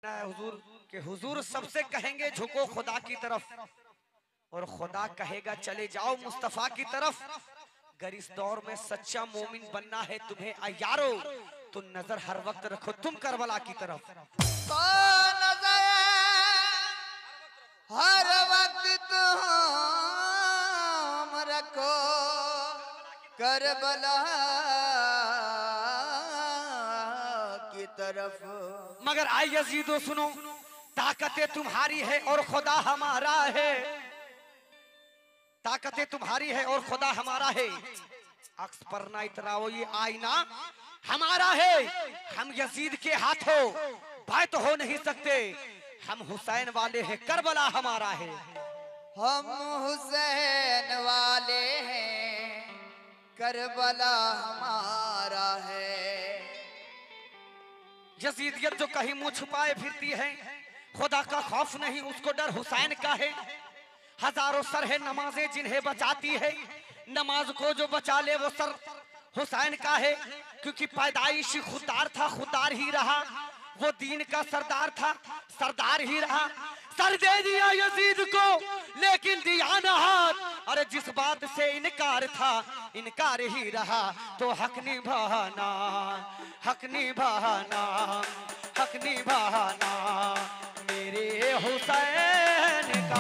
हुजूर के हुजूर सबसे कहेंगे झुको खुदा की तरफ और खुदा कहेगा चले जाओ मुस्तफा की तरफ। अगर इस दौर में सच्चा मोमिन बनना है तुम्हें अयारो तो नजर हर वक्त रखो तुम करबला की तरफ। तो नजर हर वक्त तुम रखो करबला की तरफ। मगर आई यजीदो सुनो, ताकतें तुम्हारी है और खुदा हमारा है, ताकतें तुम्हारी है और खुदा हमारा है। अक्स पर ना इतराओ ये आईना हमारा है। हम यजीद के हाथों बात हो नहीं सकते, हम हुसैन वाले हैं करबला हमारा है। हम हुसैन वाले हैं करबला हमारा है। यजीदियत जो कहीं मुंह छुपाए फिरती है, खुदा का खौफ नहीं उसको डर हुसैन का है। हजारों सर है नमाजें जिन्हें बचाती है, नमाज को जो बचा ले वो सर हुसैन का है। क्योंकि पैदाइश खुदार था खुदार ही रहा, वो दीन का सरदार था सरदार ही रहा। सर दे दिया यजीद को लेकिन दिया न हाथ, अरे जिस बात से इनकार था इनकार ही रहा। तो हक निभाना हक निभाना हक निभाना मेरे हुसैन का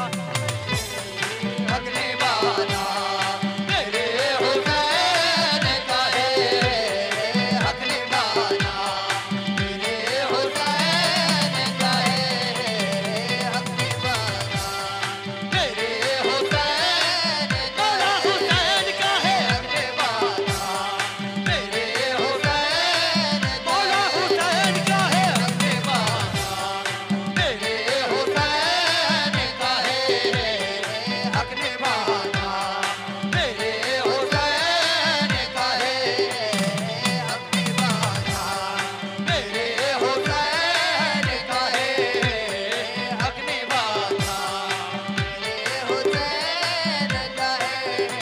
हक निभाना मेरे हुसैन का है। हक निभाना मेरे हुसैन का है। हक निभाना मेरे हुसैन का है। हुसैन का है। हक निभाना मेरे हुसैन मौला हुसैन का है। हक निभाना मेरे हुसैन का है। हक निभाना मेरे हुसैन का है। हक निभाना मेरे हुसैन का है। हक निभाना मेरे हुसैन का है।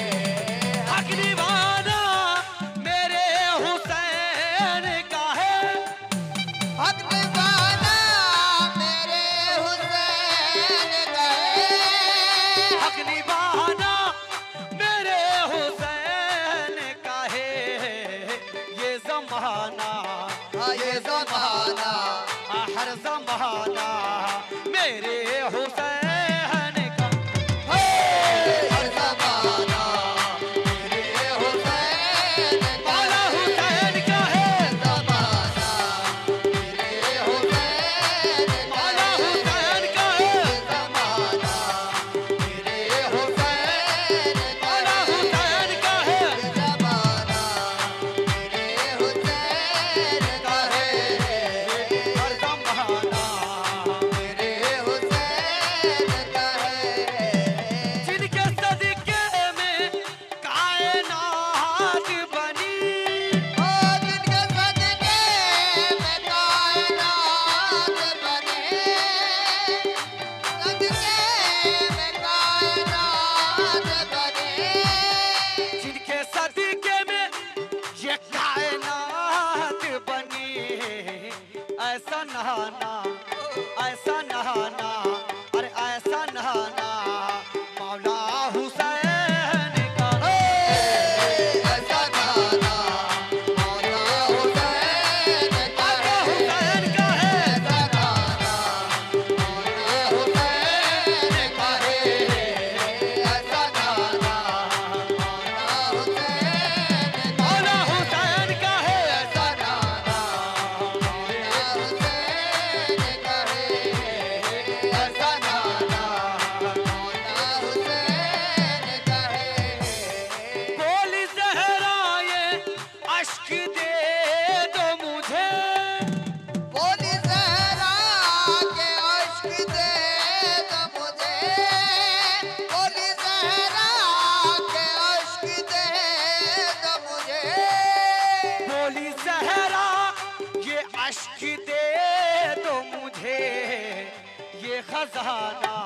हक निभाना मेरे हुसैन का है। हक निभाना मेरे हुसैन का है। हक निभाना मेरे हुसैन का है। ये जमाना ये ज़माना हर जमाना मेरे हुसैन का। हर ज़माना मेरे हुसैन का मौला है। हुसैन का है। ज़माना मेरे हुसैन का मौला है। हुसैन का है। ज़माना मेरे हुसैन का मौला है। हुसैन का है। ज़माना मेरे हुसैन का है। हर जमाना मेरे हुसैन का है। जिनके सदके में कायनात बनी, ओ जिनके सदके में कायनात बने। सदके में कायनात बने। जिनके सदके में ये कायनात बनी। ऐसा नहाना अरे ऐसा नहाना मौला हुसैन का है। ऐसा गाना मौला हुसैन का मौला है। हुसैन का है। ऐसा गाना मौला हुसैन का है। ऐसा गाना मौला हुसैन का मौला हुसैन का है। ऐसा गाना मौला हुसैन का है। ऐसा गाना मौला हुसैन का है। बोली ज़हराए अश्क दे दो मुझे, बोली ज़हरा के अश्क दे दो मुझे। बोली ज़हरा के अश्क दे दो मुझे। बोली ज़हरा ये अश्क दे दो मुझे। ये खजाना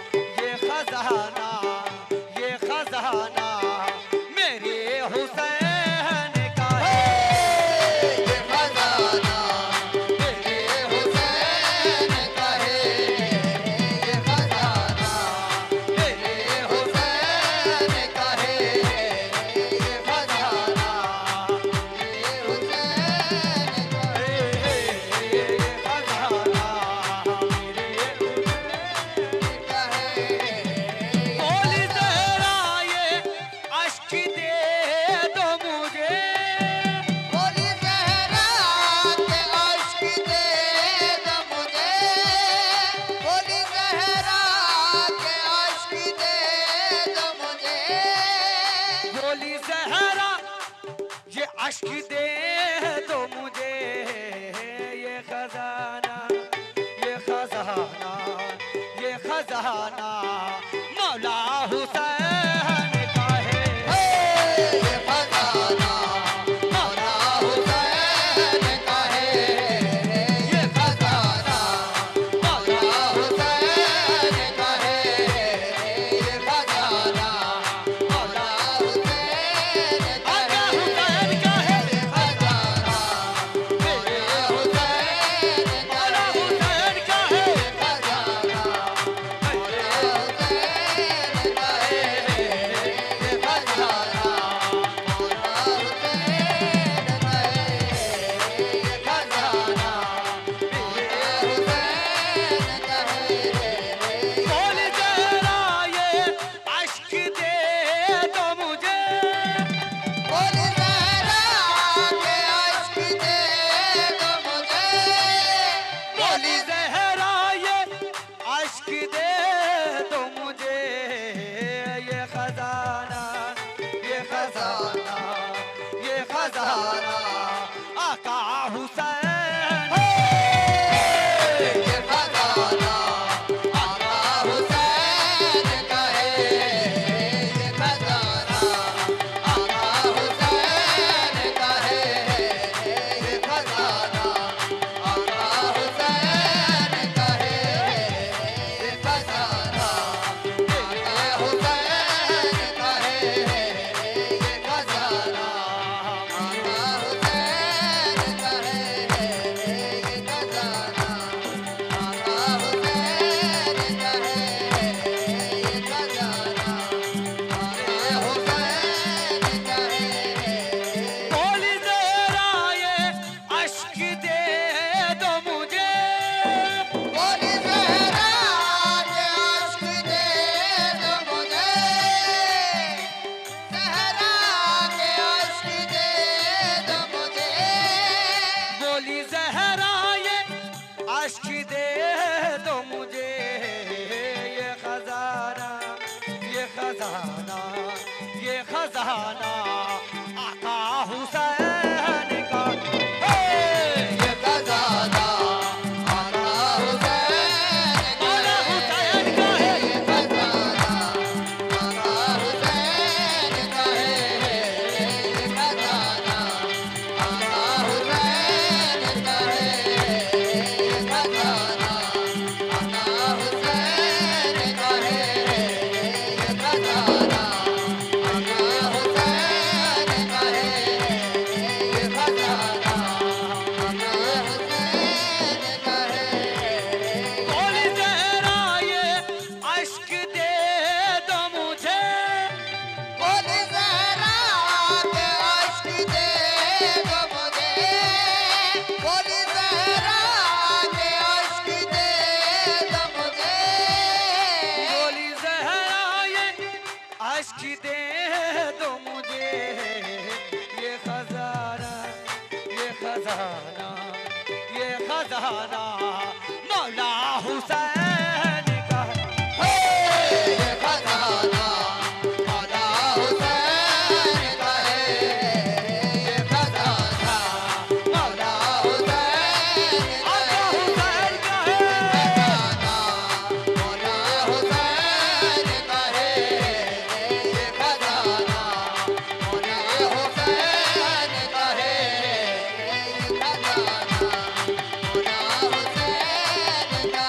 ये खजाना मेरे हुसैन का है। ये खजाना मेरे हुसैन खजाना ये खजाना मौला हुसैन का है। ये खजाना मौला हुसैन का है। ये खजाना मौला हुसैन का है। ये खजाना मौला हुसैन का है। आका हुसैन का है। ये खजाना मेरे हुसैन का मौला है। हुसैन का है। खजाना मेरे हुसैन का है। ये खजाना मौला हुसैन का है। ये खजाना मेरे हुसैन का है। बोल जरा ये अश्क दे दो मुझे। बोल जरा के अश्क दे दो मुझे। बोल जहरा ये अश्क दे दो मुझे। ये खजाना ये खजाना ये खजाना आका हुसैन। ये खजाना आका हुसैन का है। ये खजाना आका हुसैन का है। ये खजाना आका हुसैन का है। ये खजाना मेरे हुसैन का है। ये खजाना आका हुसैन का है। ये खजाना आका हुसैन का है। ये खजाना मेरे हुसैन का है। बोल जरा ये अश्क दे दो मुझे। बोल जहरा के अश्क दे दो मुझे। जहरा के अश्क दे दो मुझे। बोली जहरा ये अश्क दे दो मुझे। ये खजाना ये खजाना ये खजाना आका हुसैन का। ये खजाना आका हुसैन का मौला है। हुसैन का है। ये खजाना आका हुसैन का है। ये खजाना आका हुसैन का है। ये खजाना आका हुसैन का है। ये खजाना आका हुसैन का है। ये खजाना आका हुसैन का है। बोल जहरा ये अश्क दे दो मुझे। बोल जहरा के अश्क दे दो मुझे। बोल जहरा के अश्क दे दो मुझे। बोली जहरा ये अश्क दे दो मुझे। ये खजाना ये खजाना ये खजाना मौला हुसैन का है। ये खजाना मौला हुसैन का है। ये खजाना मौला हुसैन का आका है। हुसैन का है। खजाना मौला हुसैन का है। ये खजाना मौला हुसैन का है। ये खजाना मौला हुसैन का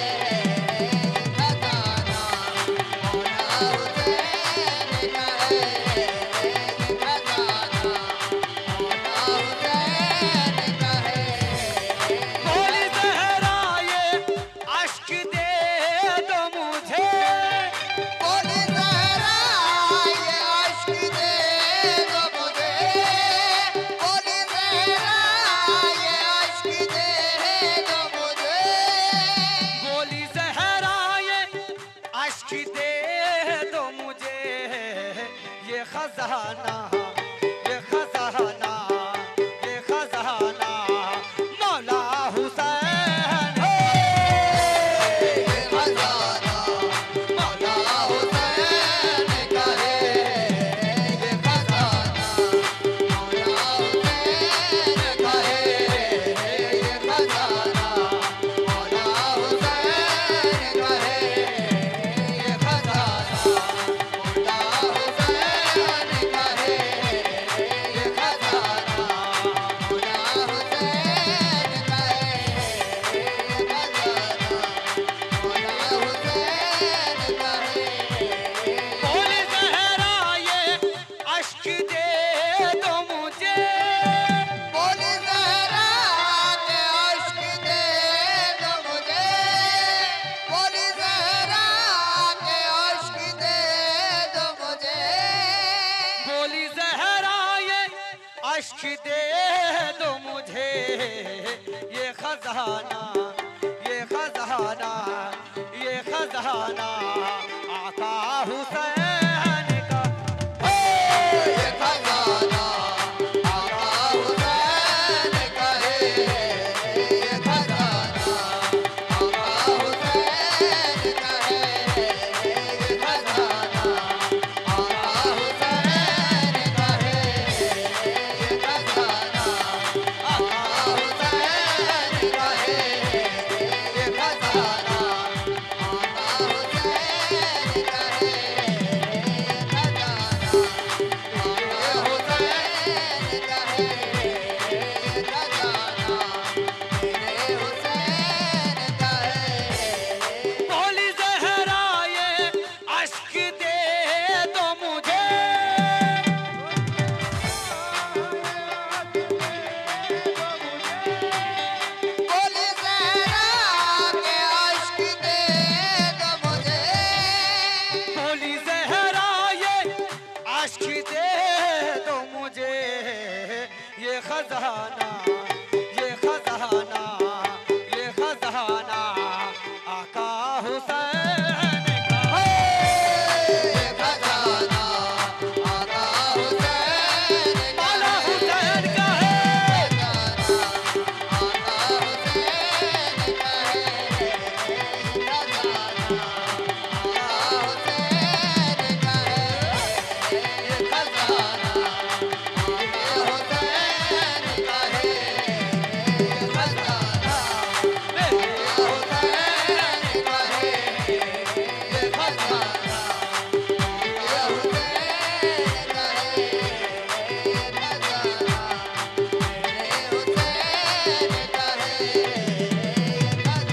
खजाना ये खजाना ये खजाना मौला हुसैन ये खजाना मौला हुसैन का है। ये खजाना मौला हुसैन का है। ये खजाना मौला हुसैन खजाना, ये खजाना, ये खजाना आका हुसैन का। ये खजाना आका हुसैन का है, ये खजाना आका हुसैन का है, ये खजाना आका हुसैन का है, ये खजाना आका हुसैन का है, ये खजाना आका हुसैन का है, ये बोली ज़हरा ये अश्क दे दो मुझे, बोली ज़हरा के अश्क दे दो मुझे, बोली ज़हरा ये अश्क दे दो मुझे, ये खजाना, ये खजाना, ये खजाना आका हुसैन का। ये खजाना आका हुसैन का मौला है, हुसैन का है। आका हुसैन का है, खजाना आका हुसैन का है, ये खजाना आका हुसैन का है, ये खजाना मेरे हुसैन का है, ये खजाना ये हुसैन का है, ये खजाना मेरे हुसैन का है, ये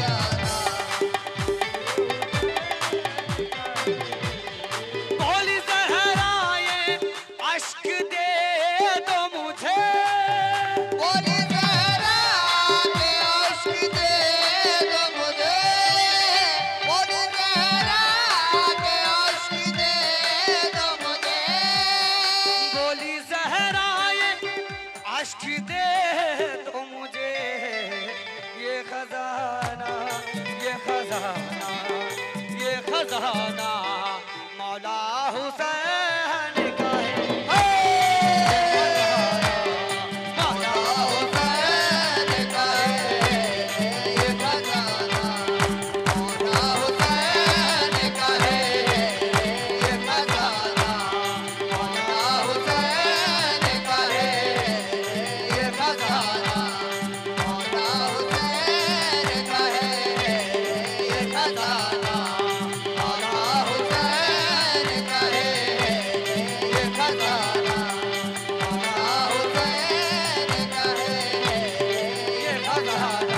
खजाना। बोली ज़हरा ये अश्क दे दो मुझे, बोली ज़हरा के अश्क दे दो मुझे, बोली ज़हरा के अश्क दे दो मुझे, बोली ज़हरा ये अश्क दे दो मुझे, ये खजाना, ये खजाना, ये खजाना मौला हुसैन का है। मौला हुसैन का है, ये खजाना मौला हुसैन का है, ये खजाना मौला हुसैन का है, ये खजाना मौला हुसैन का है, ये खजाना मौला हुसैन का है, ये खजाना मौला हुसैन का है, ये खजाना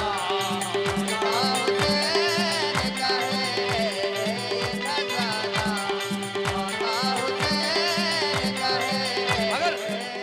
मगर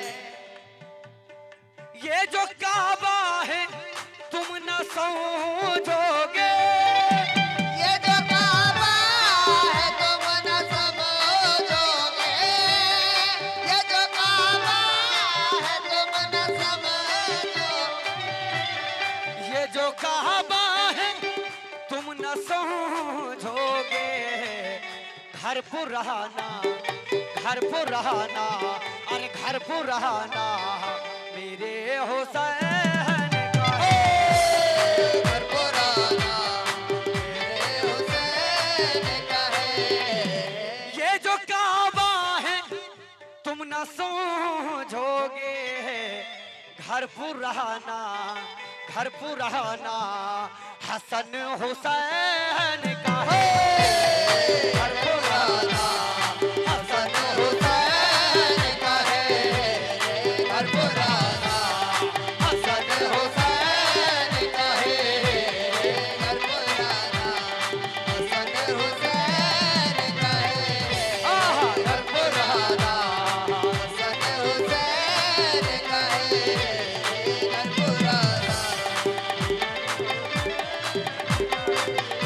ये जो काबा है तुम न समझोगे, ये जो काबा है तुम न समझोगे, ये जो काबा है तुम न समझोगे, ये जो काबा है तुम न समझोगे। घर पुराना, घर पुराना, अरे घर पुराना मेरे हुसैन का है। घर पुराना मेरे हुसैन का है, ये जो काबा है तुम न समझोगे। घर पुराना, घर पुराना हसन हुसैन का है। घर पुराना हसन हुसैन का है, घर पुराना हसन हुसैन का है, घर पुराना हसन हुसैन का है, आहा, घर पुराना हसन हुसैन का है, घर पुराना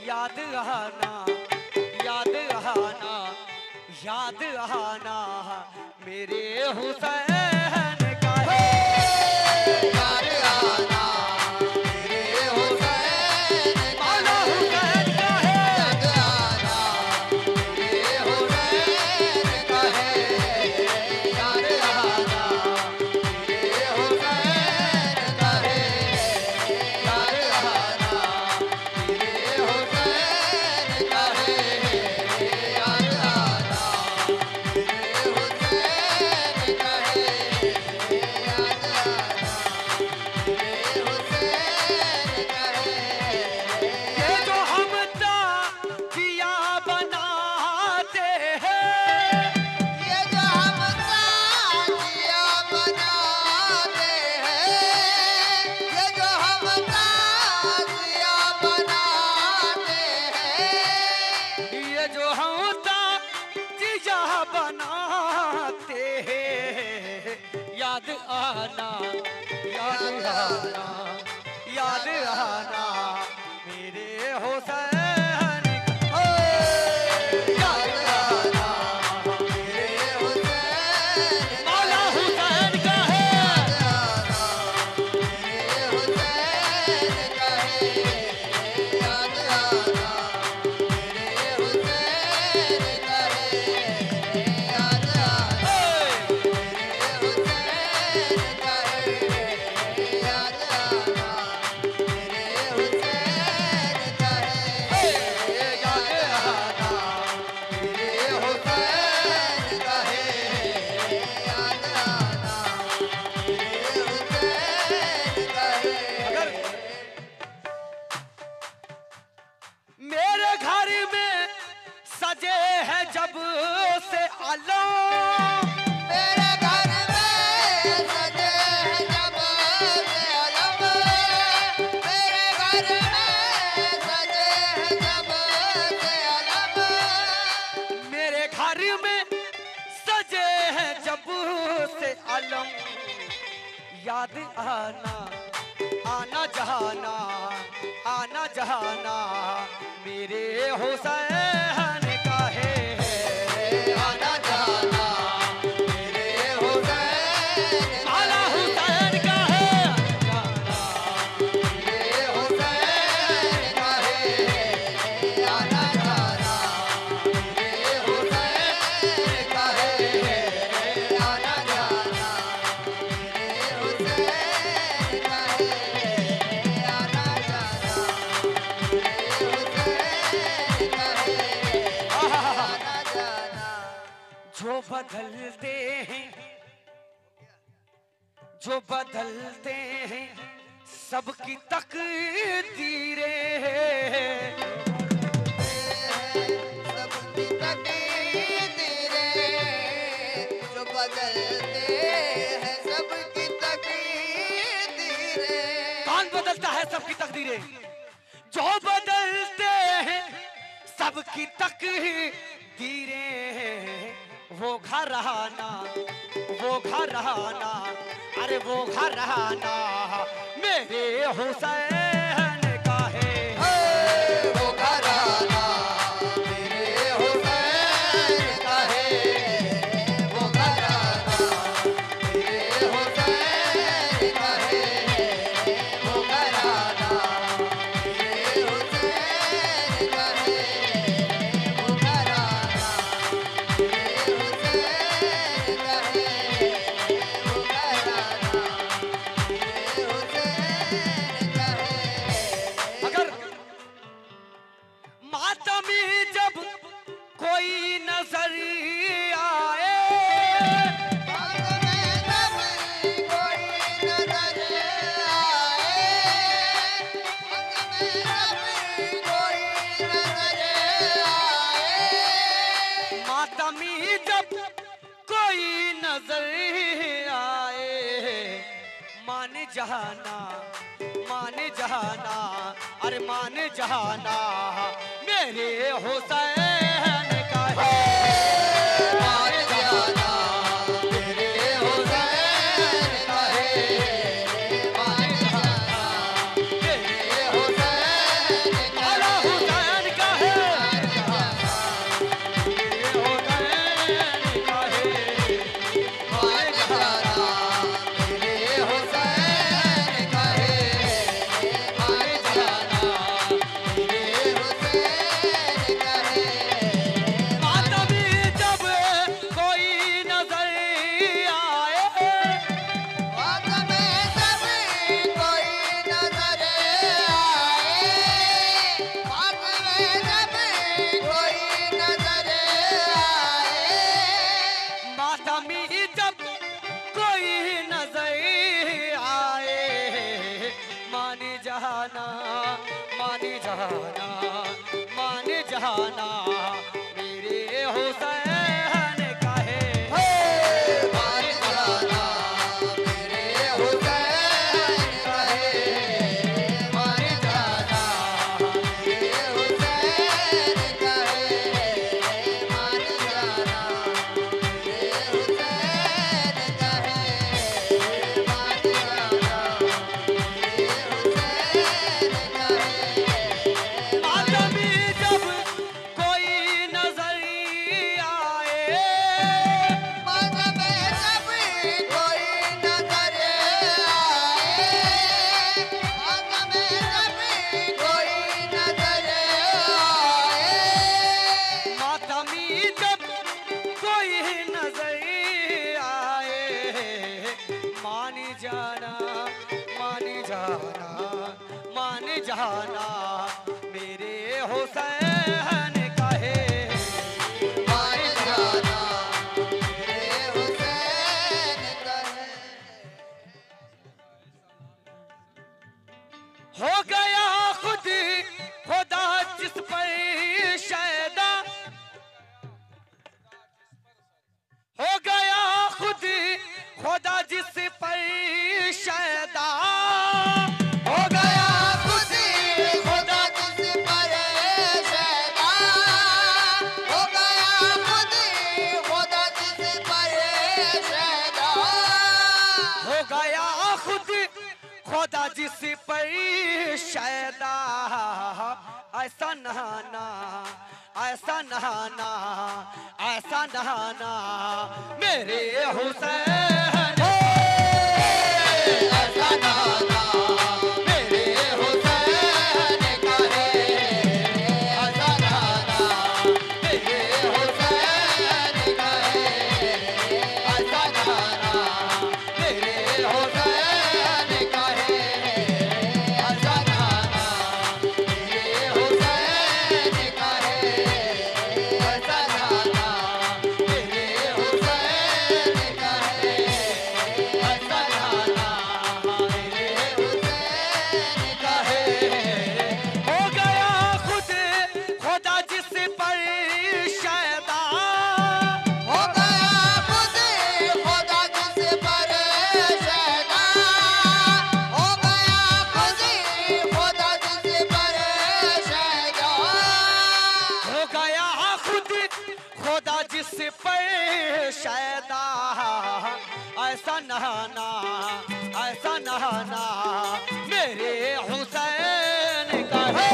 याद आना, याद आना, याद आना मेरे हुसैन का है। याद आना मेरे हुसैन का मौला हुसैन का है। याद आना मेरे हुसैन का है। याद आना मेरे हुसैन का है। याद आना मेरे हुसैन का है। याद आना मेरे हुसैन का है। याद आना मेरे हुसैन का है। ये जो हम ताकिया बनाते हैं, ये जो हम ताजिया बनाते हैं, ये जो हम ताजिया बनाते हैं, ये जो हम ताजिया बनाते हैं, याद आना, याद आना, याद आना मेरे हुसैन का। याद आना मेरे हुसैन मौला हुसैन का है। मेरे हुसैन का है। याद आना मेरे हुसैन का है। याद आना मेरे हुसैन का है। याद आना मेरे हुसैन का है। याद आना मेरे हुसैन का है। याद आना मेरे हुसैन का है। अगर मेरे घर में सजे हैं जब से आलम, मेरे घर में सजे हैं जब से आलम। मेरे घर में सजे हैं जब से आलम। मेरे घर में सजे हैं जब से आलम। याद आना, आना जहाना, आना जहाना मेरे हुसैन का है। आना जाना मेरे हुसैन मौला हुसैन का है। मेरे हुसैन का है। आना जाना मेरे हुसैन का है। आना जाना मेरे हुसैन का है। आना जाना मेरे हुसैन का है। आना जाना जो बदलते हैं, जो बदलते हैं सबकी तकदीरें हैं। सबकी तकदीरें जो बदलते हैं सबकी तकदीरें। कौन बदलता है सबकी तकदीरें? जो बदलते हैं सबकी तकदीरें हैं। वो घर आना, वो घर आना, अरे वो घर आना मेरे हुसैन का है। वो घराना मेरे हुसैन का है। वो घराना मेरे हुसैन का है। वो घराना मेरे हुसैन का है। वो घराना मेरे हुसैन का है। वो घराना मेरे हुसैन का है। अगर मातमी जब कोई नजर आए, मातमी जब कोई नजर आए, मान जहाना, मान जहाना, अरे मान जहाना मेरे हुसैन का है। मान जाना मेरे हुसैन का है। मान जाना मेरे हुसैन का है। जाना मान जाना मेरे हुसैन का है। मान जाना मेरे हुसैन का है। मान जाना मेरे हुसैन का है। मान जाना मेरे हुसैन का है। मान जाना मेरे हुसैन का है। मातमी जब कोई नजर आए, मन में जब कोई नजर आए। मन में जब कोई नजर आए। मातमी जब कोई नजर आए, मान जाना मान जाना मान जाना मेरे हुसैन का है। मान जाना मेरे हुसैन का है। हो गया खुद खुदा जिस पर शैदा, हो गया खुद खुदा जिस पर शैदा, हो गया खुद खुदा जिस पर शैदा। हो गया खुद खुदा जिस पर शैदा। हो गया खुद खुदा जिस पर शैदा। ऐसा नहाना ऐसा नहाना ऐसा नहाना मेरे हुसैन, ऐसा नहाना मेरे हुसैन का है। ऐसा नहाना मेरे हुसैन का है। ऐसा नहाना मेरे हुसैन का है। ऐसा नहाना मेरे हुसैन का है। ऐसा नहाना मेरे हुसैन का है। ऐसा नहाना मेरे हुसैन का है। हो गया खुद खुदा जिस पर शैदा। हो गया खुद खुदा जिस पर शैदा। हो गया खुद खुदा जिस पर शैदा। हो गया खुद खुदा जिस पर शैदा। ऐसा नहाना ऐसा नहाना मेरे हुसैन का है।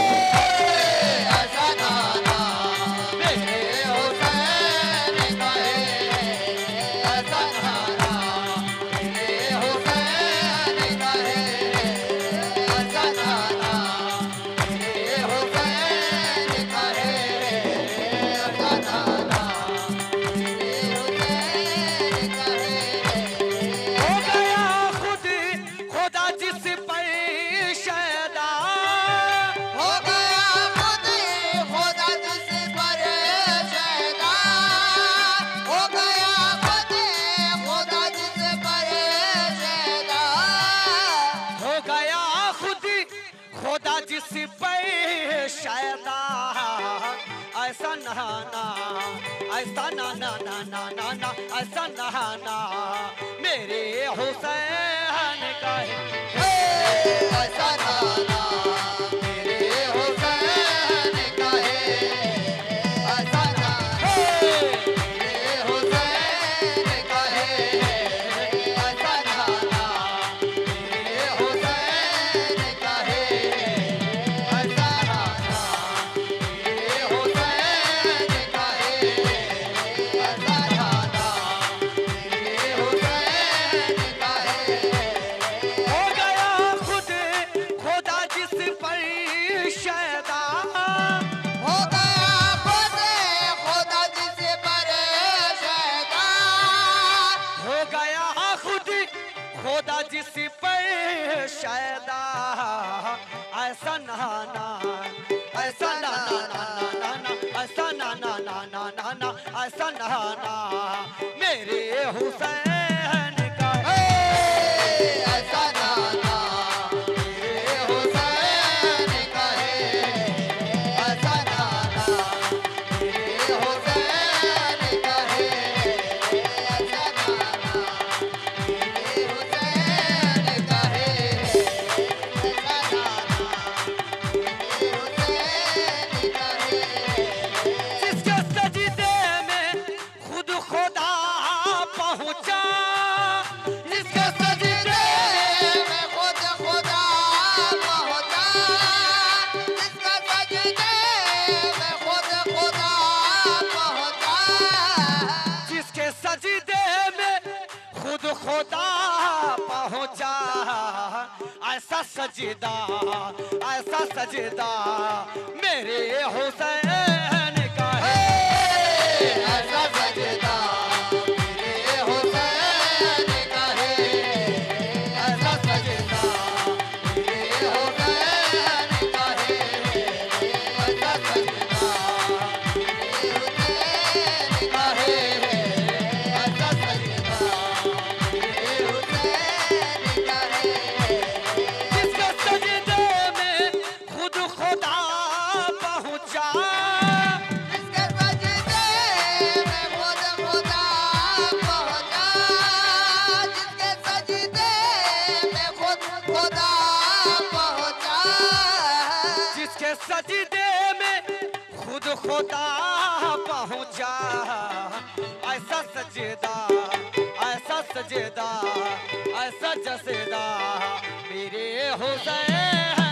ऐसा नहाना मेरे हुसैन का है। ऐसा नहाना मेरे हुसैन का है। ऐसा नहाना मेरे हुसैन का है। ऐसा नहाना मेरे हुसैन का है। हो गया खुद खुदा जिस पर शैदा। हो गया खुद खुदा जिस पर शैदा। हो गया खुद खुदा जिस पर शैदा। हो गया खुद खुदा जिस पर शैदा। ऐसा नहाना ऐसा ना ऐसा नहाना मेरे हुसैन का है। ऐसा नहाना मेरे हुसैन का है। ऐसा नहाना मेरे हुसैन का है। ऐसा नहाना मेरे हुसैन का है। ऐसा नहाना मेरे हुसैन का है। ऐसा नहाना मेरे हुसैन का है। हो गया खुद खुदा जिस पर शैदा। हो गया खुद खुदा जिस पर शैदा। हो गया खुद खुदा जिस पर शैदा। ऐसा नहाना ऐसा ना ऐसा ना ऐसा नहाना मेरे हुसैन का है। ऐसा नहाना मेरे हुसैन का है। खुदा पहुंचा, ऐसा सजदा मेरे हुसैन का है, ऐसा सजदा मेरे हुसैन का है, ऐसा सजदा मेरे हुसैन का है, ऐसा सजदा मेरे हुसैन का है, ऐसा सजदा मेरे हुसैन का है। जिसके सजदे में खुद खुदा पहुंचा, जिसके सजदे में खुद खुदा पहुंचा, जिसके सजदे में खुद खुदा पहुंचा, जिसके सजदे में खुद खुदा पहुंचा, ऐसा सजदा ऐसा जसेदा मेरे हुसैन